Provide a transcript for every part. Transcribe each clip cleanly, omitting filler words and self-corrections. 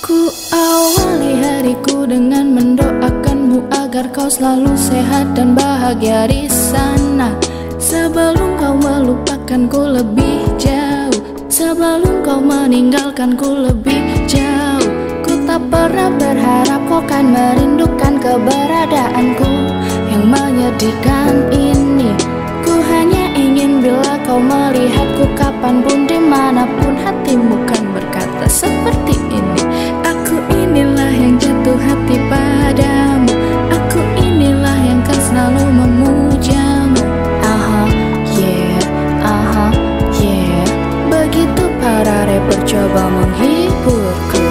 Ku awali hariku dengan mendoakanmu agar kau selalu sehat dan bahagia di sana. Sebelum kau melupakanku lebih jauh, sebelum kau meninggalkanku lebih jauh. Ku tak pernah berharap kau kan merindukan keberadaanku yang menyedihkan ini. Ku hanya ingin bila kau melihatku kapanpun dimanapun, hatimu kan berkata seperti ini. Aku inilah yang jatuh hati padamu, aku inilah yang kan selalu memujamu. Yeah. Begitu para rapper coba menghiburku.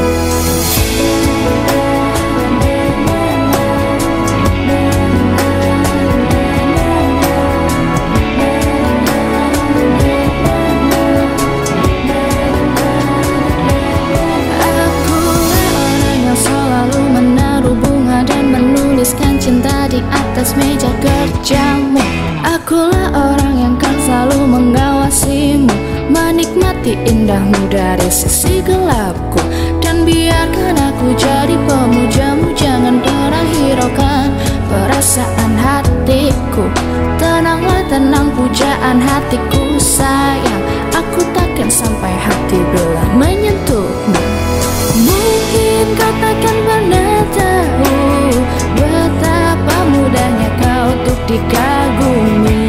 Cinta di atas meja kerjamu. Akulah orang yang kan selalu mengawasimu, menikmati indahmu dari sisi gelapku. Dan biarkan aku jadi pemujamu, jangan pernah hiraukan perasaan hatiku. Tenanglah, tenang pujaan hatiku sayang, aku takkan sampai hati bila menyentuhmu. Mungkin kau takkan pernah tahu betapa mudahnya kau untuk dikagumi.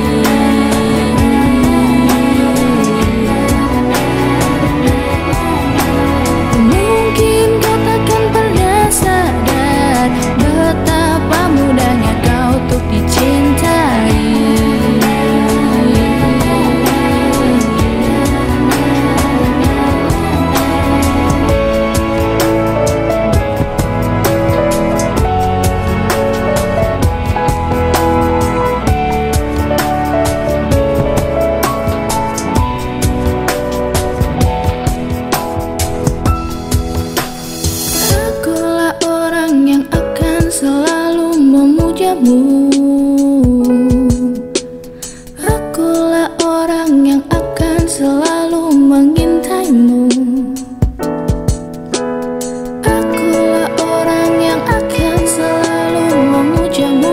Mungkin kau takkan pernah sadar betapa mudahnya kau untuk dicintai. Selalu memujamu. Akulah orang yang akan selalu mengintaimu. Akulah orang yang akan selalu memujamu.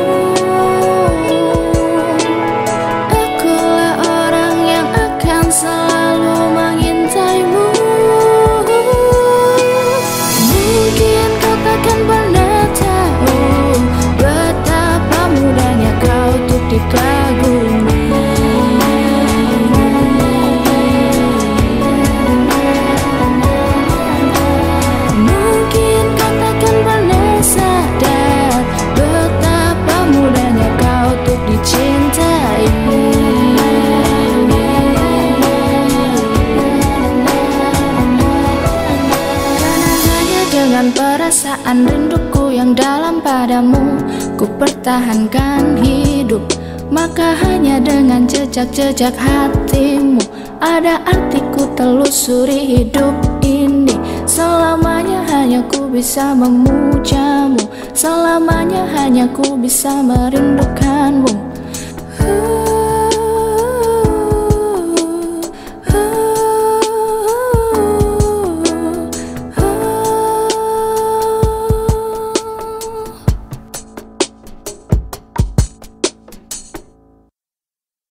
Akulah orang yang akan selalu mengintaimu. Mungkin kau takkan pernah tahu betapa mudahnya kau untuk dikagumi. Mungkin kau takkan pernah sadar betapa mudahnya kau untuk dicintai. Karena hanya dengan perasaan rinduku yang dalam padamu ku pertahankan hidup, maka hanya dengan jejak-jejak hatimu ada artiku telusuri hidup ini. Selamanya hanya ku bisa memujamu, selamanya hanya ku bisa merindukanmu.